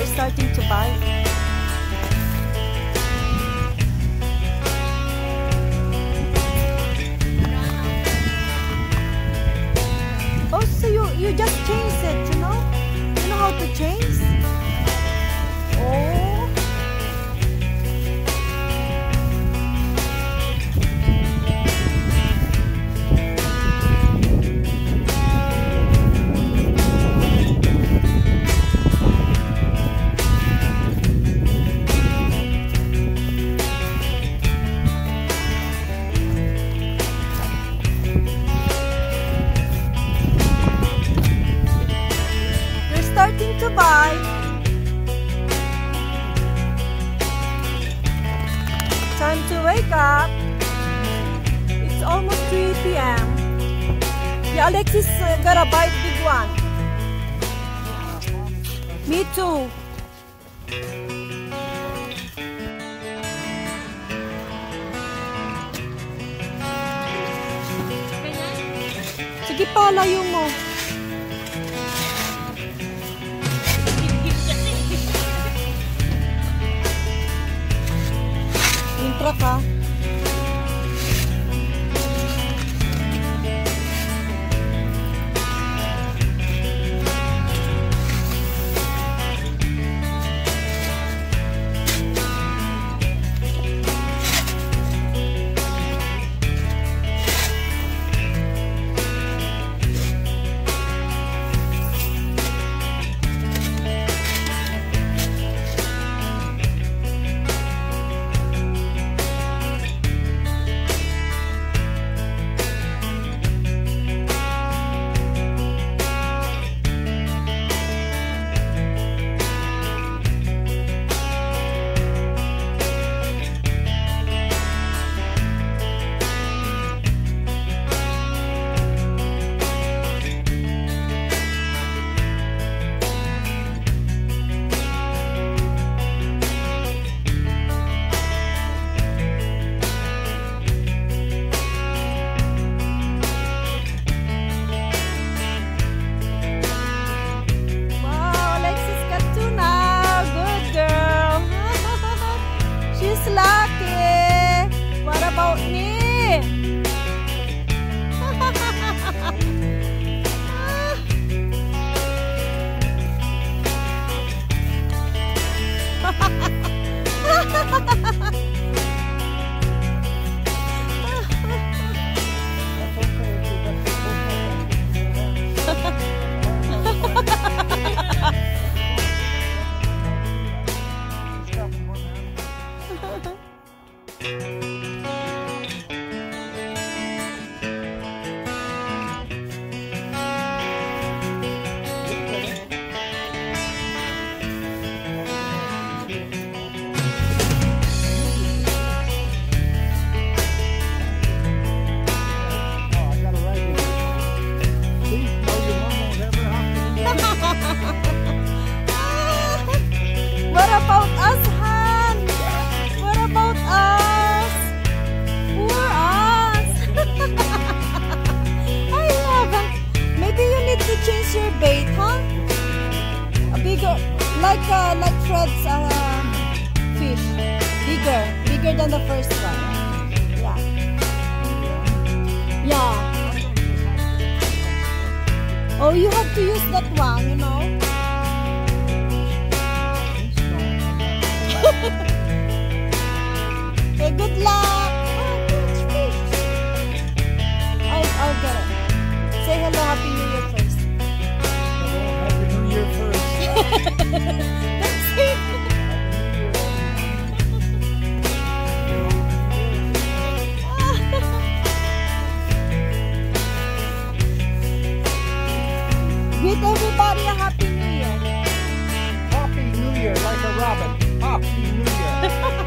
they're starting to bite. Oh, so you just change it, you know? You know how to change? Oh. Starting to bite. Time to wake up. It's almost 3 p.m. Yeah, Alexis got a bite, big one. Me too. Sige pa, layo mo. Intra ka. Lucky. What about me? What about us, Han? What about us? Poor us. I love it. Maybe you need to change your bait, huh? A bigger, like Fred's fish. Bigger than the first one. Yeah. Yeah. Oh, you have to use that one, you know. Okay, good luck. Oh, good fish. I'll get it. Say hello, Happy New Year first. Hello, Happy New Year first. That's it. Greet everybody a Happy New Year. Happy New Year, like a robin. Happy New Year.